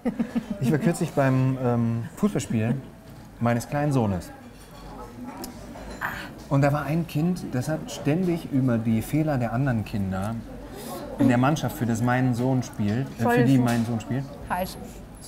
Ich war kürzlich beim Fußballspielen meines kleinen Sohnes. Und da war ein Kind, das hat ständig über die Fehler der anderen Kinder in der Mannschaft, für das mein Sohn spielt, für die mein Sohn spielt. Heiß.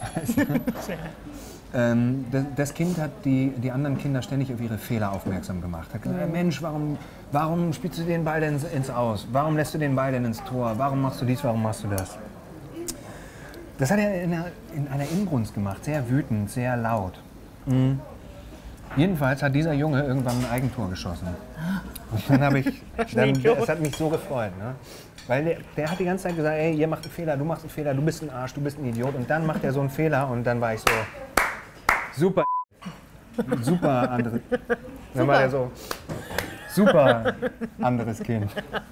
Das Kind hat die anderen Kinder ständig auf ihre Fehler aufmerksam gemacht. Hat gesagt, Mensch, warum spielst du den Ball denn ins Aus? Warum lässt du den Ball denn ins Tor? Warum machst du dies, warum machst du das? Das hat er in einer Inbrunst gemacht, sehr wütend, sehr laut. Mhm. Jedenfalls hat dieser Junge irgendwann ein Eigentor geschossen. Und dann habe ich, es hat mich so gefreut, ne? Weil der hat die ganze Zeit gesagt, ey, ihr macht einen Fehler, du machst einen Fehler, du bist ein Arsch, du bist ein Idiot. Und dann macht er so einen Fehler und dann war ich so, super, super andere. Dann war er so, super anderes Kind.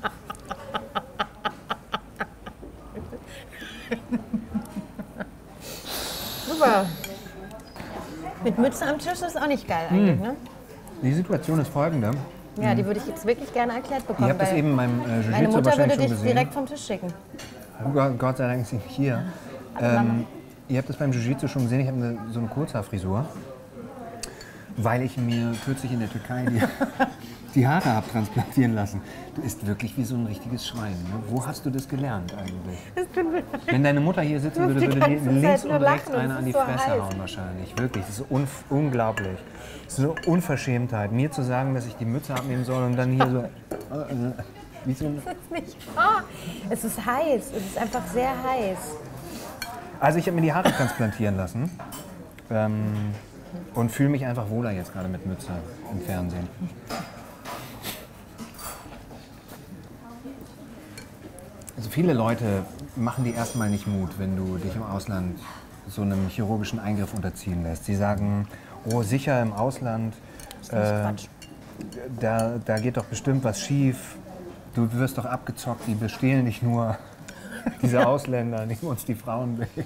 Super. Mit Mütze am Tisch ist auch nicht geil eigentlich, ne? Die Situation ist folgende. Ja, die würde ich jetzt wirklich gerne erklärt bekommen. Ich habe das eben beim Jiu-Jitsu meine Mutter würde wahrscheinlich dich schon gesehen. direkt vom Tisch schicken. Gott sei Dank ist sie nicht hier. Ihr habt das beim Jiu-Jitsu schon gesehen, ich habe so eine Kurzhaarfrisur, weil ich mir kürzlich in der Türkei die Haare habe transplantieren lassen. Du isst wirklich wie so ein richtiges Schwein. Ne? Wo hast du das gelernt eigentlich? Wenn deine Mutter hier sitzen würde, würde die links und rechts eine an die Fresse hauen wahrscheinlich. Wirklich, das ist unglaublich. Das ist eine Unverschämtheit, mir zu sagen, dass ich die Mütze abnehmen soll und dann hier so... wie so ein Das ist nicht wahr. Es ist heiß, es ist einfach sehr heiß. Also ich habe mir die Haare transplantieren lassen und fühle mich einfach wohler jetzt gerade mit Mütze im Fernsehen. Also viele Leute machen dir erstmal nicht Mut, wenn du dich im Ausland so einem chirurgischen Eingriff unterziehen lässt. Sie sagen, oh sicher im Ausland, da geht doch bestimmt was schief, du wirst doch abgezockt, die bestehlen dich nur. Diese Ausländer nehmen uns die Frauen weg.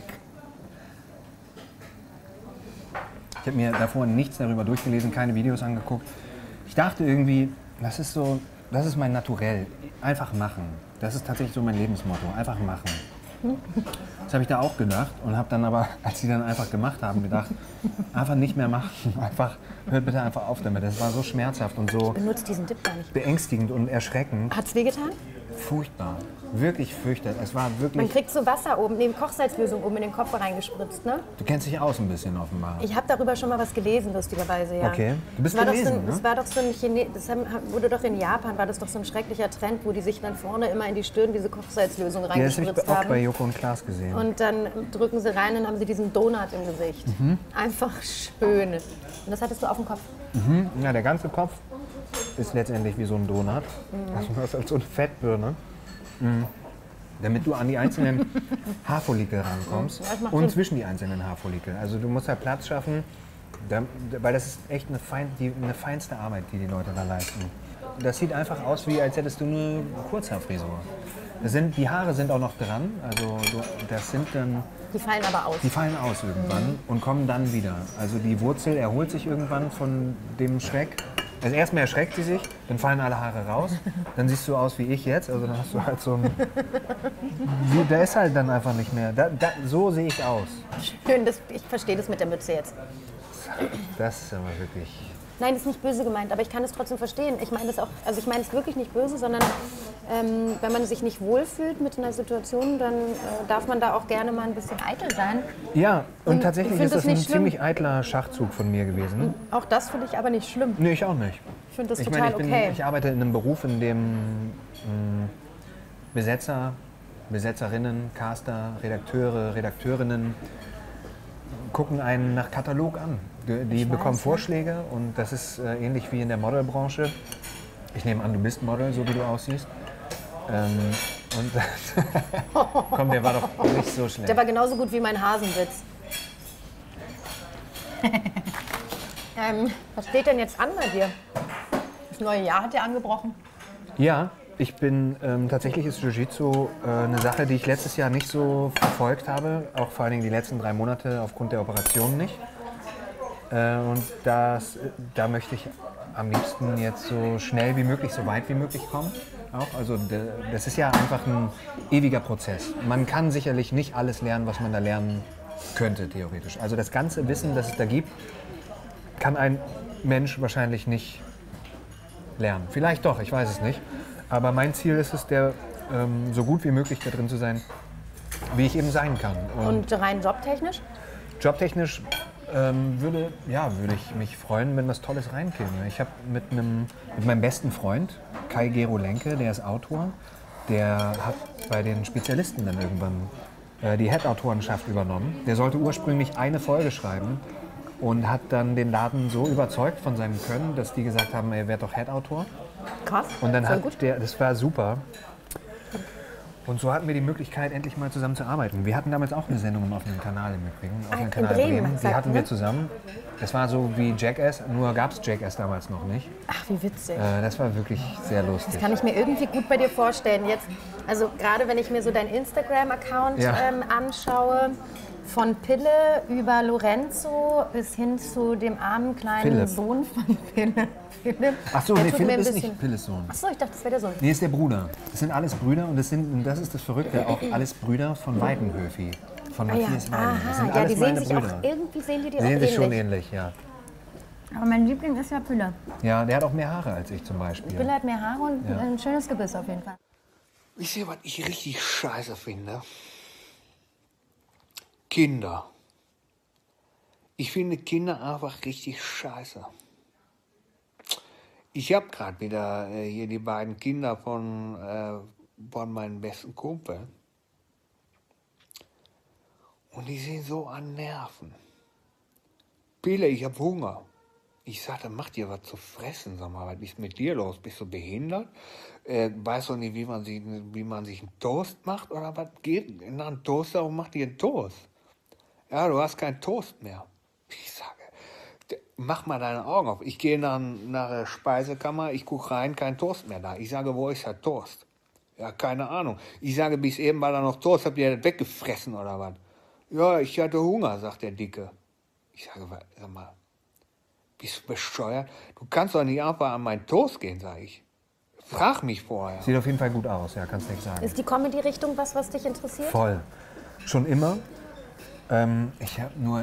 Ich habe mir davor nichts darüber durchgelesen, keine Videos angeguckt. Ich dachte irgendwie, das ist mein Naturell. Einfach machen. Das ist tatsächlich so mein Lebensmotto. Einfach machen. Das habe ich da auch gedacht und habe dann aber, als sie dann einfach gemacht haben, gedacht, einfach nicht mehr machen. Hört bitte einfach auf damit. Das war so schmerzhaft und so Benutzt diesen Dip gar nicht. beängstigend und erschreckend. Hat's wehgetan? Furchtbar. Wirklich fürchterlich. Es war wirklich... Man kriegt so Wasser oben, neben Kochsalzlösung oben in den Kopf reingespritzt, ne? Du kennst dich aus ein bisschen offenbar. Ich habe darüber schon mal was gelesen, lustigerweise, ja. Okay. Du bist Das war gelesen, doch so, ne? das war doch so ein wurde doch in Japan, war das doch so ein schrecklicher Trend, wo die sich dann vorne immer in die Stirn diese Kochsalzlösung Ja, das habe reingespritzt ich auch bei haben. Joko und Klaas gesehen. Und dann drücken sie rein und haben sie diesen Donut im Gesicht. Einfach schön. Und das hattest du auf dem Kopf. Ja, der ganze Kopf ist letztendlich wie so ein Donut. Also du hast halt so eine Fettbirne. Damit du an die einzelnen Haarfollikel rankommst Ja, das macht und Sinn. zwischen die einzelnen Haarfollikel. Also du musst halt Platz schaffen, weil das ist echt eine feinste Arbeit, die Leute da leisten. Das sieht einfach aus, wie als hättest du eine Kurzhaarfrisur. Die Haare sind auch noch dran, also das sind dann... Die fallen aber aus. Die fallen aus irgendwann und kommen dann wieder. Also die Wurzel erholt sich irgendwann von dem Schreck. Also erstmal erschreckt sie sich, dann fallen alle Haare raus. Dann siehst du aus wie ich jetzt. Also dann hast du halt so ein... Der ist halt dann einfach nicht mehr. So sehe ich aus. Schön, ich verstehe das mit der Mütze jetzt. Das ist aber wirklich... Nein, das ist nicht böse gemeint, aber ich kann es trotzdem verstehen. Ich meine das auch, also ich meine es wirklich nicht böse, sondern wenn man sich nicht wohlfühlt mit einer Situation, dann darf man da auch gerne mal ein bisschen eitel sein. Ja, und Ich tatsächlich find ist das das ein nicht schlimm. ziemlich eitler Schachzug von mir gewesen. Auch das finde ich aber nicht schlimm. Nee, ich auch nicht. Ich finde das Ich total meine, okay. ich arbeite in einem Beruf, in dem Besetzerinnen, Caster, Redakteure, Redakteurinnen gucken einen nach Katalog an. Die bekommen Vorschläge und das ist ähnlich wie in der Modelbranche. Ich nehme an, du bist Model, so wie du aussiehst. Komm, der war doch nicht so schlecht. Der war genauso gut wie mein Hasenwitz. Was steht denn jetzt an bei dir? Das neue Jahr hat ja angebrochen. Ja, ich bin, tatsächlich ist Jiu-Jitsu eine Sache, die ich letztes Jahr nicht so verfolgt habe, auch vor allen Dingen die letzten 3 Monate aufgrund der Operation nicht. Und da möchte ich am liebsten jetzt so schnell wie möglich, so weit wie möglich kommen. Auch. Also das ist ja einfach ein ewiger Prozess. Man kann sicherlich nicht alles lernen, was man da lernen könnte, theoretisch. Also das ganze Wissen, das es da gibt, kann ein Mensch wahrscheinlich nicht lernen. Vielleicht doch, ich weiß es nicht. Aber mein Ziel ist es, so gut wie möglich da drin zu sein, wie ich eben sein kann. Und rein jobtechnisch? Jobtechnisch würde ich mich freuen, wenn was Tolles reinkäme. Ich habe mit meinem besten Freund, Kai Gero Lenke, der ist Autor, der hat bei den Spezialisten dann irgendwann die Head-Autorenschaft übernommen. Der sollte ursprünglich eine Folge schreiben und hat dann den Laden so überzeugt von seinem Können, dass die gesagt haben, er wäre doch Head-Autor. Krass, und dann voll gut. Das war super. Und so hatten wir die Möglichkeit, endlich mal zusammen zu arbeiten. Wir hatten damals auch eine Sendung im offenen Kanal im Übrigen, offenen Kanal Bremen. Die hatten wir zusammen. Das war so wie Jackass, nur gab es Jackass damals noch nicht. Ach, wie witzig. Das war wirklich sehr lustig. Das kann ich mir irgendwie gut bei dir vorstellen. Jetzt, also gerade wenn ich mir so deinen Instagram-Account anschaue, von Pille über Lorenzo bis hin zu dem armen kleinen Philipp. Sohn von Pille. Ach so, nee, Philipp ist nicht Pilles Sohn. Ach so, ich dachte, das wäre der Sohn. Nee, ist der Bruder. Das sind alles Brüder und das ist das Verrückte, auch alles Brüder von Weidenhöfi. Von Matthias Weiden. Das sind alles die sehen meine sich Brüder. auch, irgendwie sehen die Sehen sich ähnlich. schon ähnlich, ja. Aber mein Liebling ist ja Pille. Ja, der hat auch mehr Haare als ich zum Beispiel. Pille hat mehr Haare und ein schönes Gebiss auf jeden Fall. Wisst ihr, was ich richtig scheiße finde? Kinder. Ich finde Kinder einfach richtig scheiße. Ich habe gerade wieder hier die beiden Kinder von meinem besten Kumpel. Und die sind so an Nerven. Pille, ich habe Hunger. Ich sagte, mach dir was zu fressen, sag mal, was ist mit dir los? Bist du behindert? Weißt du nicht, wie man sich einen Toast macht oder was geht? Nach einem Toaster und mach dir einen Toast. Ja, du hast keinen Toast mehr. Ich sage, mach mal deine Augen auf. Ich gehe nach der Speisekammer, ich gucke rein, kein Toast mehr da. Ich sage, wo ist der Toast? Ja, keine Ahnung. Ich sage, bis eben war da noch Toast, habt ihr das weggefressen oder was? Ja, ich hatte Hunger, sagt der Dicke. Ich sage, sag mal, bist du bescheuert? Du kannst doch nicht einfach an meinen Toast gehen, sage ich. Frag mich vorher. Sieht auf jeden Fall gut aus, ja, kannst nichts sagen. Ist die Comedy-Richtung was dich interessiert? Voll. Schon immer. Ich habe nur,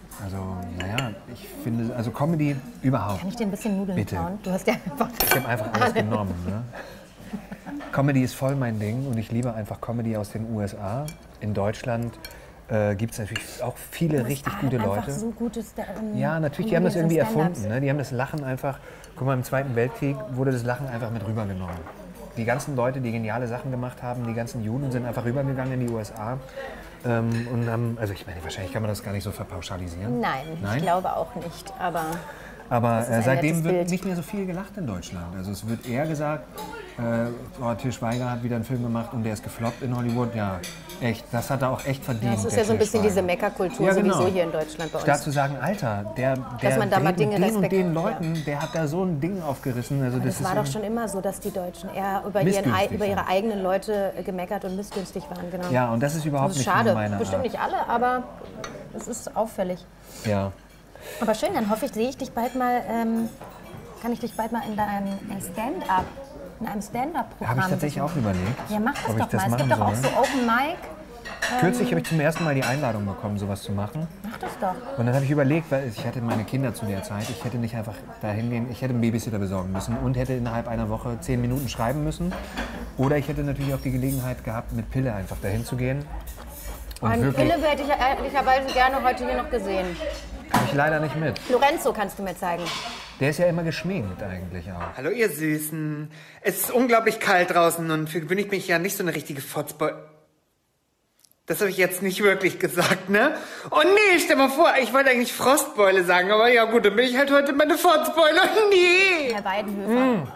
ich finde, also Comedy überhaupt. Kann ich dir ein bisschen Nudeln Bitte. klauen? Du hast ja einfach... Ich habe einfach alles genommen. Ne? Comedy ist voll mein Ding und ich liebe einfach Comedy aus den USA. In Deutschland gibt es natürlich auch viele richtig gute Leute. So gutes ja, natürlich, die haben das irgendwie erfunden. Ne? Die haben das Lachen einfach, guck mal, im Zweiten Weltkrieg wurde das Lachen einfach mit rübergenommen. Die ganzen Leute, die geniale Sachen gemacht haben, die ganzen Juden sind einfach rübergegangen in die USA. Und haben, also ich meine, wahrscheinlich kann man das gar nicht so verpauschalisieren. Nein, ich glaube auch nicht, aber seitdem wird Bild. nicht mehr so viel gelacht in Deutschland. Also es wird eher gesagt, Til Schweiger hat wieder einen Film gemacht und der ist gefloppt in Hollywood. Ja, echt, das hat er auch echt verdient. Das ist ja so ein bisschen diese Meckerkultur sowieso hier in Deutschland bei uns. Statt zu sagen, Alter, der man da mal dreht Dinge mit den und den respektiert, Leuten, der hat da so ein Ding aufgerissen. Also das war doch schon immer so, dass die Deutschen eher über ihre eigenen Leute gemeckert und missgünstig waren. Genau. Ja, und das ist überhaupt das ist nicht schade. meine Art. Bestimmt nicht alle, aber es ist auffällig. Ja. Aber schön, dann hoffe ich, sehe ich dich bald mal, kann ich dich bald mal in deinem Stand-up, in einem Stand-up-Programm. Habe ich tatsächlich auch überlegt. Ja, mach das ob doch ich das mal. Es gibt machen doch auch soll. so Open Mic. Kürzlich habe ich zum ersten Mal die Einladung bekommen, sowas zu machen. Mach das doch. Und dann habe ich überlegt, weil ich hatte meine Kinder zu der Zeit, ich hätte nicht einfach dahin gehen, ich hätte einen Babysitter besorgen müssen und hätte innerhalb einer Woche 10 Minuten schreiben müssen. Oder ich hätte natürlich auch die Gelegenheit gehabt, mit Pille einfach dahin zu gehen. Und Eine wirklich, Pille hätte ich ehrlicherweise gerne heute hier noch gesehen. habe ich leider nicht mit. Lorenzo kannst du mir zeigen. Der ist ja immer geschminkt eigentlich auch. Hallo ihr Süßen. Es ist unglaublich kalt draußen und für gewöhnlich bin ich ja nicht so eine richtige Fotzbeule. Das habe ich jetzt nicht wirklich gesagt, ne? Oh nee, stell mal vor, ich wollte eigentlich Frostbeule sagen, aber ja gut, dann bin ich halt heute meine Fotzbeule. Oh nee! Herr Weidenhöfer.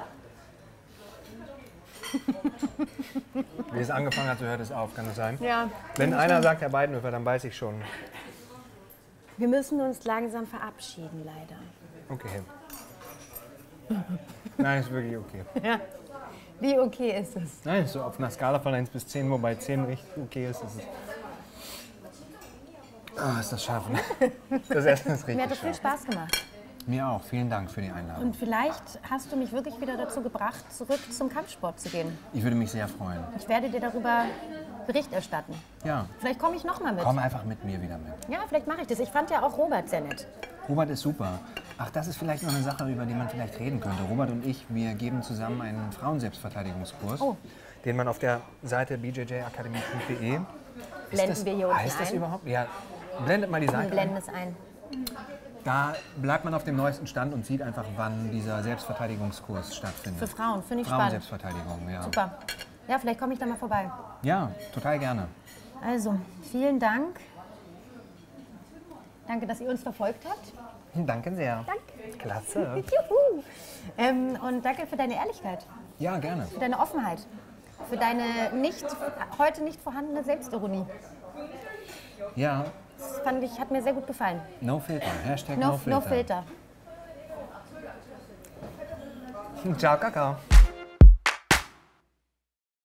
Wie es angefangen hat, so hört es auf, kann das sein? Ja. Wenn einer sagt, Herr Weidenhöfer, dann weiß ich schon. Wir müssen uns langsam verabschieden, leider. Okay. Nein, ist wirklich okay. Ja. Wie okay ist es? Nein, so auf einer Skala von 1 bis 10, wobei 10 richtig okay ist. Ist das scharf, ne? Das Essen ist Mir richtig hat das viel scharf. Spaß gemacht. Mir auch. Vielen Dank für die Einladung. Und vielleicht hast du mich wirklich wieder dazu gebracht, zurück zum Kampfsport zu gehen. Ich würde mich sehr freuen. Ich werde dir darüber Bericht erstatten. Ja, Vielleicht komme ich noch mal mit. komm einfach mit mir wieder mit. Ja, vielleicht mache ich das. Ich fand ja auch Robert sehr nett. Robert ist super. Ach, das ist vielleicht noch eine Sache, über die man vielleicht reden könnte. Robert und ich, wir geben zusammen einen Frauenselbstverteidigungskurs, Oh. den man auf der Seite bjjakademie.de Blenden wir hier unten heißt das ein. überhaupt? Ja, blendet mal die Wir Seite blenden ein. es ein. Da bleibt man auf dem neuesten Stand und sieht einfach, wann dieser Selbstverteidigungskurs stattfindet. Für Frauen, finde ich spannend. Frauenselbstverteidigung, ja. Super. Ja, vielleicht komme ich da mal vorbei. Ja, total gerne. Also, vielen Dank. Danke, dass ihr uns verfolgt habt. Danke sehr. Danke. Klasse. Juhu. Und danke für deine Ehrlichkeit, Ja, gerne. für deine Offenheit, für deine heute nicht vorhandene Selbstironie. Ja, Das fand ich, hat mir sehr gut gefallen. no filter. Hashtag No, no filter. no filter. Ciao, Kakao.